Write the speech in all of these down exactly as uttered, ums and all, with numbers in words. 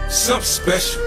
Something special,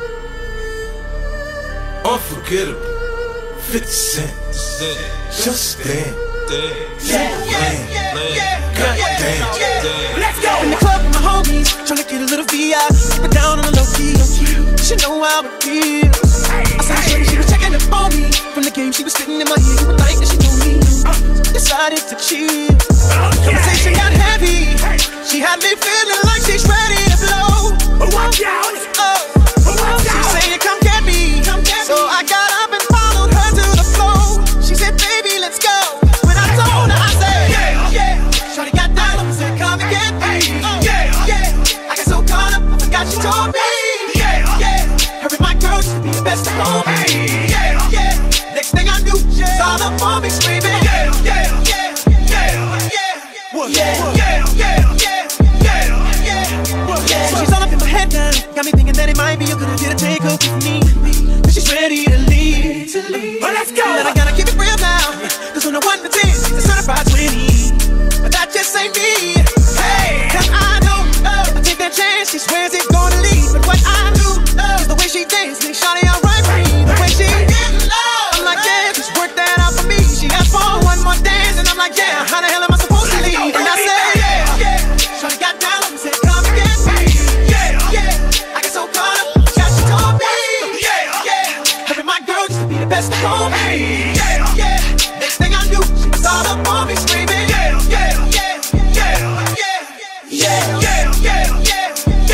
unforgettable. fifty Cent, just stand. Yeah, yeah, yeah, yeah. Goddamn. Let's go. In the club with my homies, tryna get a little V I. Put down on the low key. She know how it feels. I saw her, she was checking up on me. From the game, she was sitting in my ear. You would think that she knew me. Decided to chill. Conversation got heavy. She had me feeling like she's ready to blow. Watch out! Oh, she said, "Come get me." So I got up and followed her to the floor. She said, "Baby, let's go." When I told her, I said, "Yeah, yeah." Shorty got down and said, "Come and get me." Yeah, yeah. I got so caught up, I forgot she told me. Yeah, yeah. Her and my girl used to be the best of homies. Yeah, yeah. Next thing I knew, she was all up on me screaming. Yeah, yeah, yeah, yeah, yeah, yeah, yeah, yeah, yeah, yeah, yeah. So she's all up in my head now, got me thinking that it might be a good idea to take her with me. Cause she's ready to leave. Well, let's go. But I gotta keep it real now, cause when I one to ten, she's a certified twenty. But that just ain't me. Hey, cause I know, uh, I take that chance, she swears it's gonna leave. But what I do uh, is the way she dances, make shawty alright for me. The way she get low, I'm like, yeah, just work that out for me. She asked for one more dance, and I'm like, yeah, how the hell am I supposed to leave? And I said, yeah, yeah. Shawty got down and said, "Come and get me." Yeah, yeah. I got so caught up, yeah, she told me. Yeah, yeah. Her and my girl used to be the best of homies. Yeah, yeah. Next thing I knew, she was all up on me screaming. Yeah, yeah, yeah, yeah, yeah, yeah, yeah, yeah, yeah,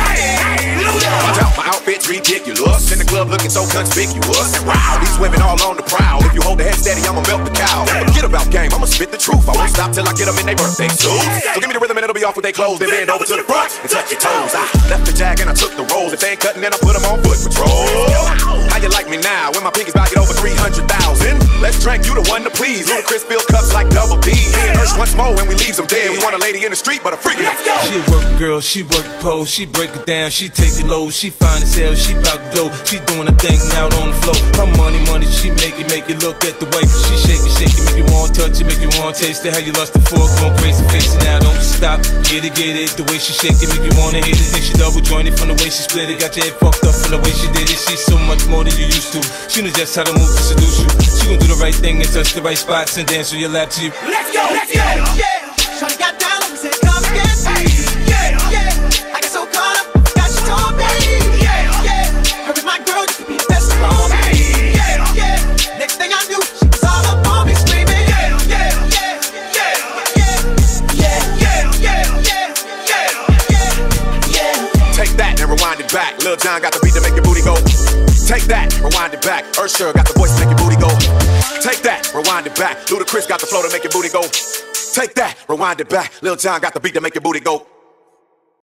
yeah. Watch out, my outfit's ridiculous. In the club looking so conspicuous. And wow, these women all on the prowl. If you hold the head steady, I'ma melt the cow. Forget about game, I'ma spit the truth. I won't stop till I get them in their birthday suits. So give me the rhythm and it'll be off with their clothes. Then bend over to the front and touch your toes. I left the jag and I took the rolls. If they ain't cutting, then I put them on foot patrol. How you like me now? When my pinkies about to get over three hundred thousand. Let's drink, you the one to please. Ludacris fill cups like double D. Me and Ursh once more when we leaves them dead. We want a lady in the street, but a freak. She a work girl, she work the pole, she break it down, she take it low, she fine as hell, she bout to go, she doing her thing out on the floor. Her money, money, she make it, make it look at the way she shake it, shake it, make you want touch it, make you want taste it. How you lost the fork, going crazy, face it now, don't you stop, get it, get it. The way she shake it, make you wanna hit it. Think she double jointed from the way she split it, got your head fucked up from the way she did it. She's so much more than you used to. She knows just how to move to seduce you. She gon' do the right thing and touch the right spots and dance on your lap to you. Let's go, let's go, yeah. Shawty got down and said, "Come and get me." Yeah, yeah. I got so caught up, got she told me. Yeah, yeah. Her and my girl used to be the best of homies. Yeah, yeah. Next thing I knew, she was all up on me screaming. Yeah, yeah, yeah, yeah, yeah, yeah, yeah, yeah, yeah, yeah. Take that and rewind it back. Lil Jon got the beat to make your booty go. Take that, rewind it back. Usher got the voice to make your booty go. Take that, rewind it back. Ludacris got the flow to make your booty go. Take that, rewind it back. Lil Jon got the beat to make your booty go.